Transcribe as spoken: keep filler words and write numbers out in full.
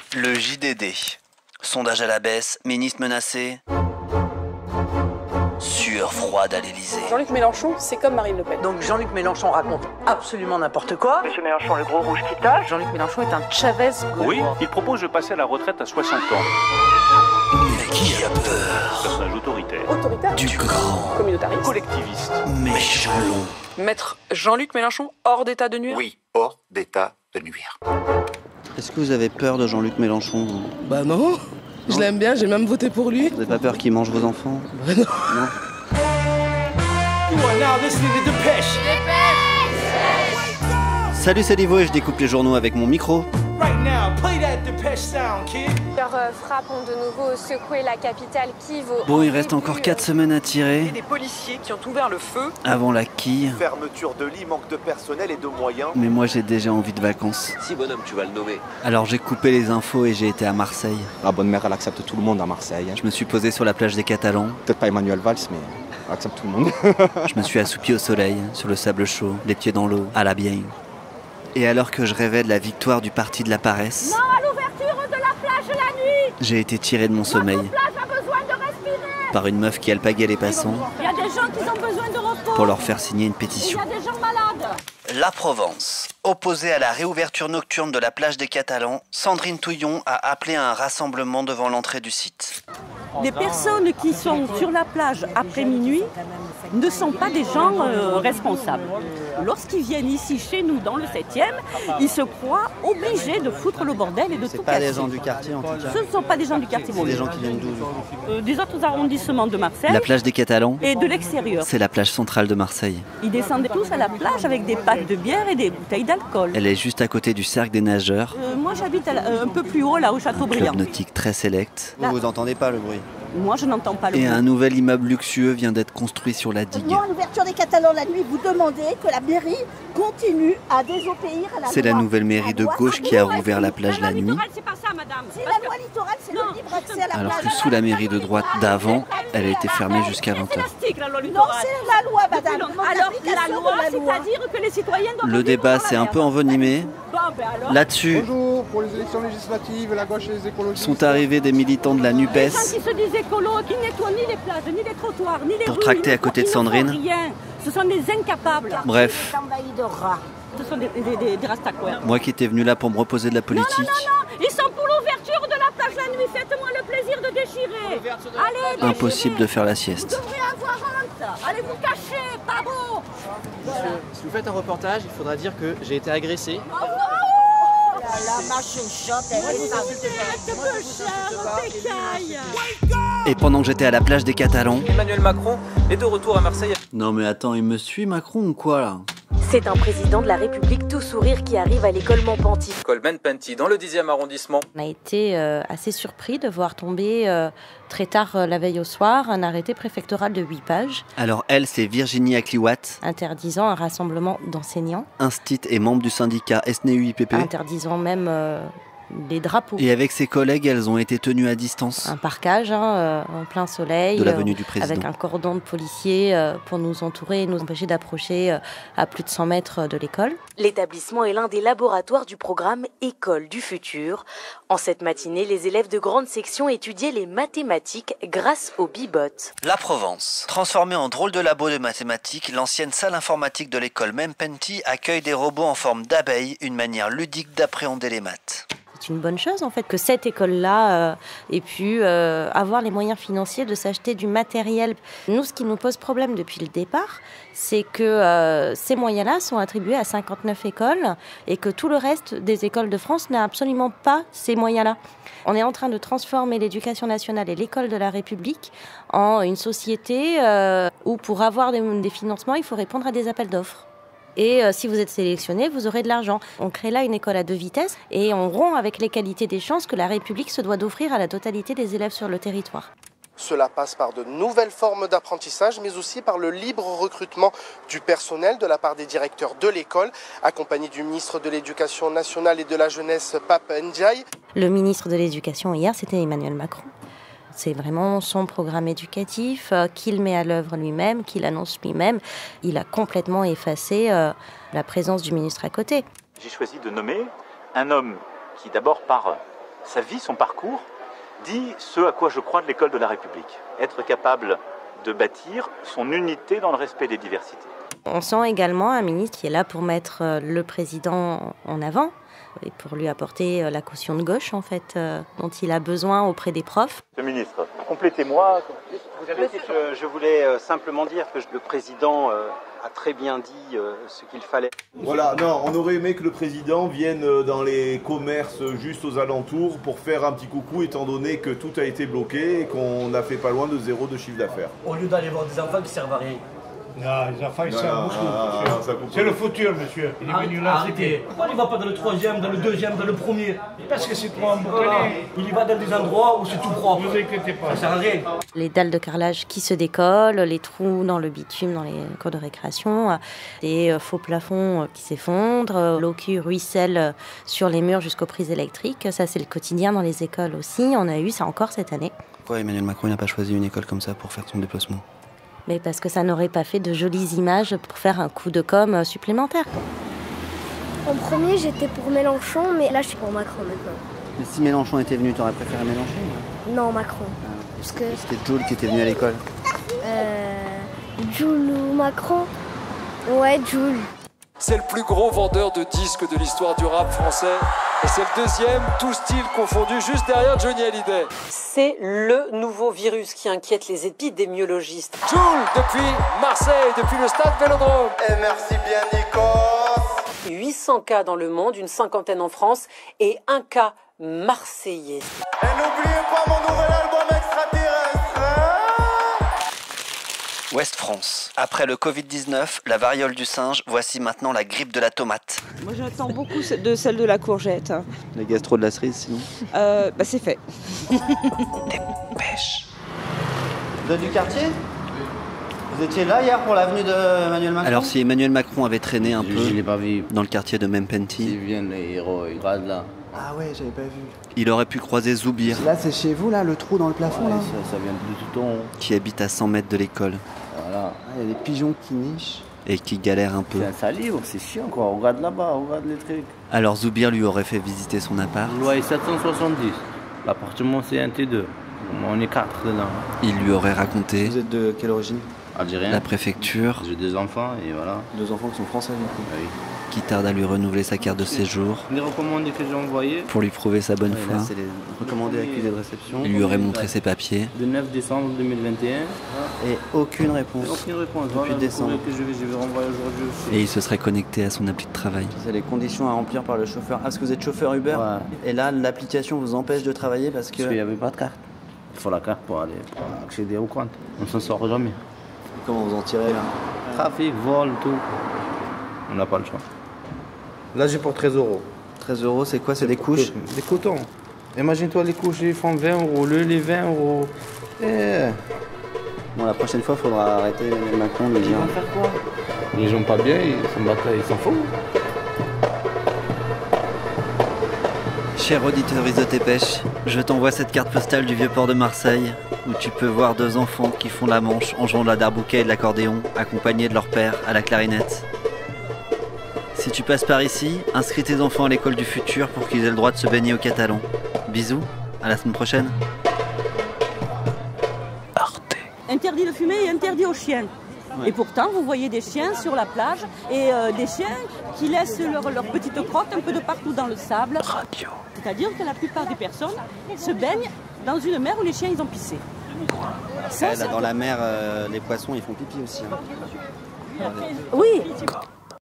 Le J D D. Sondage à la baisse, ministre menacé. Sueur froide à l'Élysée. Jean-Luc Mélenchon, c'est comme Marine Le Pen. Donc Jean-Luc Mélenchon raconte absolument n'importe quoi. Monsieur Mélenchon, le gros rouge qui tâche. Jean-Luc Mélenchon est un Chavez. Oui, il propose de passer à la retraite à soixante ans. Mais qui a peur? Personnage autoritaire. Autoritaire. Du grand. Communautariste. Collectiviste. Méchalon. Mettre Jean-Luc Mélenchon hors d'état de nuire. Oui, hors d'état de nuire. Est-ce que vous avez peur de Jean-Luc Mélenchon? Bah non, non. Je l'aime bien, j'ai même voté pour lui. Vous n'avez pas peur qu'il mange vos enfants? Bah non. Non. Salut, c'est Livo et je découpe les journaux avec mon micro. Leurs frappes ont de nouveau secoué la capitale Kiev. Bon, il reste encore quatre semaines à tirer. Et des policiers qui ont ouvert le feu. Avant la quille. Fermeture de lits, manque de personnel et de moyens. Mais moi j'ai déjà envie de vacances. Si bonhomme, tu vas le nommer. Alors j'ai coupé les infos et j'ai été à Marseille. La bonne mère, elle accepte tout le monde à Marseille. Je me suis posé sur la plage des Catalans. Peut-être pas Emmanuel Valls, mais elle accepte tout le monde. Je me suis assoupi au soleil, sur le sable chaud, les pieds dans l'eau, à la bienne. Et alors que je rêvais de la victoire du parti de la paresse, Non à l'ouverture de la plage la nuit. j'ai été tiré de mon sommeil Notre plage a besoin de respirer. par une meuf qui alpaguait les passants Il y a des gens qui ont besoin de repos. pour leur faire signer une Il y pétition. a des gens malades. La Provence. Opposée à la réouverture nocturne de la plage des Catalans, Sandrine Touillon a appelé à un rassemblement devant l'entrée du site. Les personnes qui sont sur la plage après minuit ne sont pas des gens euh, responsables. Lorsqu'ils viennent ici chez nous dans le septième, ils se croient obligés de foutre le bordel et de C'est tout pas casser. des gens du quartier en tout cas. Ce ne sont pas des gens du quartier. C'est des gens qui viennent d'où? Euh, des autres arrondissements de Marseille La plage des Catalans, et de l'extérieur. c'est la plage centrale de Marseille. Ils descendaient tous à la plage avec des packs de bière et des bouteilles d'alcool. Elle est juste à côté du cercle des nageurs, Euh, moi j'habite à la- euh, un peu plus haut là au Châteaubriand. club nautique très sélect. Là. Vous entendez pas le bruit? Moi je n'entends pas le Et bruit. un nouvel immeuble luxueux vient d'être construit sur la digue. Non, à l'ouverture des Catalans la nuit, vous demandez que la mairie continue à désobéir à la loi. C'est la nouvelle mairie de La loi- gauche qui a rouvert la plage la nuit, C'est pas ça madame. Si la loi littorale, c'est le libre accès à la alors plage. que sous la mairie de droite d'avant, elle a été fermée jusqu'à vingt heures. Non, c'est la loi, madame. Alors L'application la loi, de la loi. c'est-à-dire que les citoyens doivent Le vivre débat dans la s'est un merde. peu envenimé. Bon, ben alors, Là-dessus Bonjour, pour les élections législatives, la gauche et les écologistes. sont arrivés des militants de la les gens NUPES qui se disent écolos, qui nettoient ni les plages, ni les trottoirs, ni les Pour rues, tracter ils à ne côté de font- ils ne font Sandrine. rien. Ce sont des incapables. Bref, Envahi de rats. Ce sont des, des, des, des rastaquouères. moi qui étais venu là pour me reposer de la politique, Ils sont pour l'ouverture de la plage la nuit. Faites-moi le plaisir de déchirer. Allez, déchirez. impossible de faire la Vous sieste. devrez avoir honte. Allez vous cacher, pas beau. Si vous faites un reportage, il faudra dire que j'ai été agressé. La machine choc, elle est Et pendant que j'étais à la plage des Catalans... Emmanuel Macron est de retour à Marseille. Non mais attends, il me suit Macron ou quoi là? C'est un président de la République tout sourire qui arrive à l'école Montpenty. École Menpenty, dans le dixième arrondissement. On a été euh, assez surpris de voir tomber euh, très tard euh, la veille au soir un arrêté préfectoral de huit pages Alors elle, c'est Virginie Acliwat, interdisant un rassemblement d'enseignants, instit et membre du syndicat S N E U I P P. interdisant même euh, les drapeaux. Et avec ses collègues, elles ont été tenues à distance Un parcage hein, euh, en plein soleil, de la euh, venue du président. avec un cordon de policiers euh, pour nous entourer et nous empêcher d'approcher euh, à plus de cent mètres de l'école. L'établissement est l'un des laboratoires du programme École du futur. En cette matinée, les élèves de grande section étudiaient les mathématiques grâce au bibot. La Provence. Transformée en drôle de labo de mathématiques, l'ancienne salle informatique de l'école Menpenty accueille des robots en forme d'abeilles, une manière ludique d'appréhender les maths. C'est une bonne chose en fait que cette école-là euh, ait pu euh, avoir les moyens financiers de s'acheter du matériel. Nous, ce qui nous pose problème depuis le départ, c'est que euh, ces moyens-là sont attribués à cinquante-neuf écoles et que tout le reste des écoles de France n'a absolument pas ces moyens-là. On est en train de transformer l'éducation nationale et l'école de la République en une société euh, où pour avoir des, des financements, il faut répondre à des appels d'offres. Et euh, si vous êtes sélectionné, vous aurez de l'argent. On crée là une école à deux vitesses et on rompt avec l'égalité des chances que la République se doit d'offrir à la totalité des élèves sur le territoire. Cela passe par de nouvelles formes d'apprentissage, mais aussi par le libre recrutement du personnel de la part des directeurs de l'école, accompagné du ministre de l'Éducation nationale et de la jeunesse, Pape Ndiaye. Le ministre de l'Éducation hier, c'était Emmanuel Macron. C'est vraiment son programme éducatif euh, qu'il met à l'œuvre lui-même, qu'il annonce lui-même. Il a complètement effacé euh, la présence du ministre à côté. J'ai choisi de nommer un homme qui d'abord par sa vie, son parcours, dit ce à quoi je crois de l'école de la République. Être capable de bâtir son unité dans le respect des diversités. On sent également un ministre qui est là pour mettre le président en avant et pour lui apporter la caution de gauche, en fait, euh, dont il a besoin auprès des profs. Le ministre, complétez-moi. Vous avez dit que je voulais simplement dire que le président a très bien dit ce qu'il fallait. Voilà, non, on aurait aimé que le président vienne dans les commerces juste aux alentours pour faire un petit coucou, étant donné que tout a été bloqué et qu'on a fait pas loin de zéro de chiffre d'affaires. Au lieu d'aller voir des enfants qui servent à rien. Non, les enfants, ils servent beaucoup. C'est le futur, monsieur. Il est Arrêtez, venu là, arrêtez. Pourquoi il ne va pas dans le troisième, dans le deuxième, dans le premier? Parce que c'est trop embouteillé. Il y va dans des endroits où c'est tout propre. Ne vous inquiétez pas. Ça sert à rien. Les dalles de carrelage qui se décollent, les trous dans le bitume, dans les cours de récréation, des faux plafonds qui s'effondrent, l'eau qui ruisselle sur les murs jusqu'aux prises électriques. Ça, c'est le quotidien dans les écoles aussi. On a eu ça encore cette année. Pourquoi Emmanuel Macron n'a pas choisi une école comme ça pour faire son déplacement? Mais parce que ça n'aurait pas fait de jolies images pour faire un coup de com supplémentaire. En premier, j'étais pour Mélenchon, mais là, je suis pour Macron maintenant. Mais si Mélenchon était venu, t'aurais préféré Mélenchon? Non, Macron. Ah, Parce que... C'était Jules qui était venu à l'école. Euh... Jules ou Macron? Ouais, Jules. C'est le plus gros vendeur de disques de l'histoire du rap français. Et c'est le deuxième, tout style confondu, juste derrière Johnny Hallyday. C'est le nouveau virus qui inquiète les épidémiologistes. Jules, depuis Marseille, depuis le stade Vélodrome. Et merci bien, Nikos. huit cents cas dans le monde, une cinquantaine en France et un cas marseillais. Et n'oubliez pas mon nouvel album extraterrestre. Ouest France. Après le Covid dix-neuf, la variole du singe, voici maintenant la grippe de la tomate. Moi j'attends beaucoup de celle de la courgette. La gastro de la cerise sinon euh, Bah c'est fait. Dépêche. Vous êtes du quartier? Vous étiez là hier pour l'avenue d'Emmanuel Macron? Alors si Emmanuel Macron avait traîné un je, peu je l'ai pas vu. dans le quartier de Mempenti, ils viennent les héros, ils regardent là. Ah ouais, j'avais pas vu. il aurait pu croiser Zoubir. Là, c'est chez vous, là, le trou dans le plafond, ouais, là ça, ça vient de tout en haut. Qui habite à cent mètres de l'école. Voilà. Il ah, y a des pigeons qui nichent. Et qui galère un peu. C'est un salibre, c'est chiant quoi. Regarde là-bas, regarde les trucs. Alors Zoubir lui aurait fait visiter son appart. Le loyer sept cent soixante-dix. L'appartement c'est un T deux. On est quatre dedans. Il lui aurait raconté. Vous êtes de quelle origine? Algérien. La préfecture. J'ai deux enfants et voilà. Deux enfants qui sont français du coup. Oui. Qui tarde à lui renouveler sa carte de séjour. Les recommandés que j'ai envoyés. Pour lui prouver sa bonne ouais, foi. Là, c'est les recommandés accusés de réception. Il lui aurait montré ses papiers. Le neuf décembre deux mille vingt et un. Et aucune réponse. Aucune réponse. Depuis voilà, décembre. Que je vais, je vais renvoyer aujourd'hui aussi. Et il se serait connecté à son appli de travail. C'est les conditions à remplir par le chauffeur. Ah, parce que vous êtes chauffeur Uber. Ouais. Et là, l'application vous empêche de travailler parce que. Parce qu'il n'y avait pas de carte. Il faut la carte pour aller pour accéder au compte. On s'en sort jamais. Comment vous en tirez là? Trafic, vol, tout. On n'a pas le choix. Là, j'ai pour treize euros. treize euros, c'est quoi? C'est des couches? Des cotons. Imagine-toi, les couches, ils font vingt euros. Le lait, vingt euros. Et... Bon, la prochaine fois, il faudra arrêter Macron de dire. Ils vont faire quoi? Les gens pas bien, ils s'en battent, ils s'en foutent. Cher auditeur de Tépêche, je t'envoie cette carte postale du vieux port de Marseille, où tu peux voir deux enfants qui font la manche en jouant de la darbouka et de l'accordéon, accompagnés de leur père à la clarinette. Si tu passes par ici, inscris tes enfants à l'école du futur pour qu'ils aient le droit de se baigner au catalan. Bisous, à la semaine prochaine. Arte. Interdit de fumer et interdit aux chiens. Ouais. Et pourtant, vous voyez des chiens sur la plage et euh, des chiens qui laissent leur, leur petite crotte un peu de partout dans le sable. Radio. C'est-à-dire que la plupart des personnes se baignent dans une mer où les chiens ils ont pissé. Ça, là, dans la mer, euh, les poissons ils font pipi aussi. Hein. Oui.